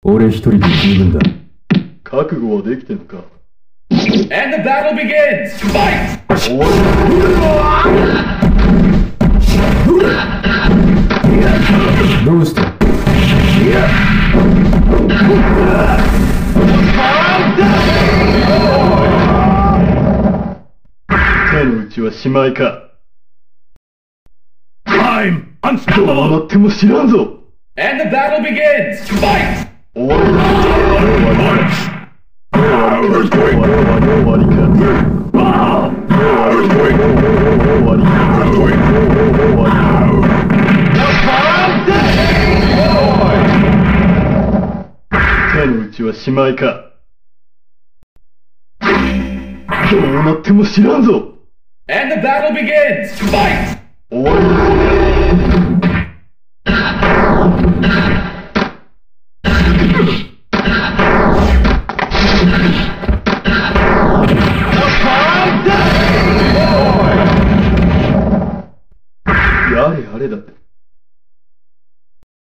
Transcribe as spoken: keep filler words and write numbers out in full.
俺一人で十分だ。 覚悟はできてんのか。 And the battle begins! Fight! どうした？ 手の内はしまいか。 I'm どう unstoppable! なっても知らんぞ。 And the battle begins! Fight! 終わりだ。終わりか。終わりか。終わりか。終わりか。終わりか。手の内はしまいか。どうなっても知らんぞ。 And the battle begins! Fight! 終わりだ。やれやれだって。